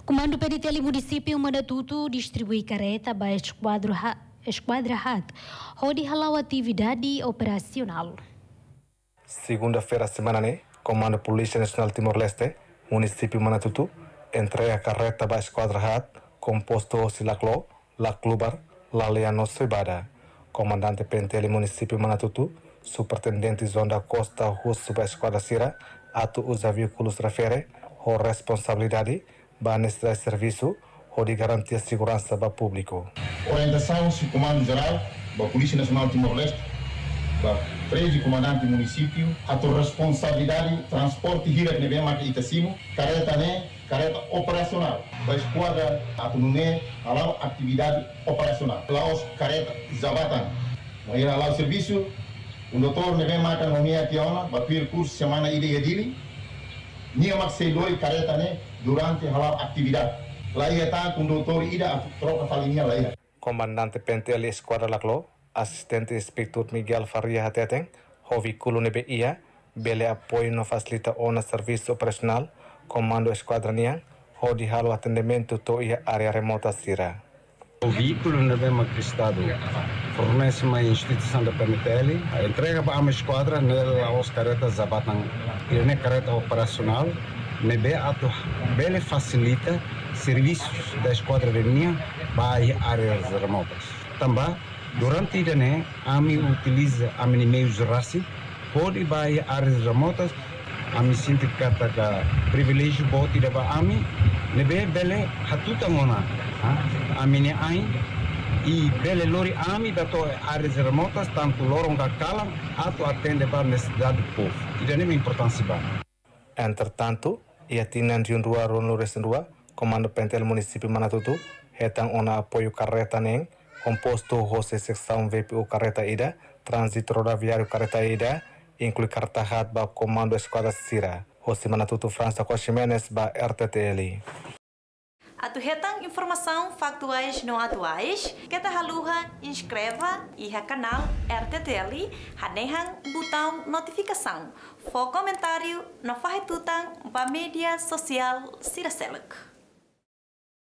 Comando PDTL Município Manatutu distribui careta para Esquadra HAT, onde halau atividade operacional. Segunda-feira semana, Comando Polícia Nacional Timor-Leste, Município Manatutu, entrega careta para Esquadra HAT, composto de Laclo, Laclubar, Laliano Sebada. Comandante PNTL Município Manatutu, Superintendente Zona da Costa Russo para Esquadra Sira, atu usa veículos refere, a responsabilidade, para neste serviço, ou de garantir a segurança para o público. Orientação do Comando Geral da Polícia Nacional Timor-Leste, da 13 comandante do município, a tua responsabilidade, transporte gira que vem aqui Itacimo, careta operacional. Da esquadra, a tua lá atividade operacional. Lá os careta Zabatan. Aí lá o serviço, o doutor vem marcar no minha tiona, para o curso semana ida e adili. Nia mak sei doi careta durante a atividade. Lá ia estar com o doutor ida a troca falinha lá ia. Comandante PNTL Esquadra Laclo, assistente inspector Miguel Faria Hateteng, o veículo NBIA, bele apoio no facilita o serviço operacional, comando Esquadra Niang, o de halo atendimento to a área remota Sira. O veículo não é maquistado, fornece uma instituição da PNTL, a entrega para a esquadra nela os caretas Zabatan, ele é careta operacional, nebe facilita serviços da esquadra de linha para áreas remotas. Também, durante o dia, a AMI utiliza a meios RACI, pode ir para áreas remotas, a AMI sinto que privilégio pode ir para a AMI, nebe bele hatuta mona. A minha mãe e bele lori ami da to áreas remotas tanto lorong kala atau atende para necessidade do povo. Isso é uma importância bem. Entretanto, ia tinan Jundua Ronlores Rua, comando PNTL Município Manatutu, hetang ona apoio carreta neng, composto José secção VPU carreta ida, trânsito rodoviário carreta ida, inclui carta hat ba comando esquadra Sira, José Manatutu França Cochimenes ba RTTL. Atu hetang informação factuais não atuais, que ta haluha inscreva e ha canal RTTL, hanehang botão notificação, for comentário no farretutang ba mídia social Siraseluk.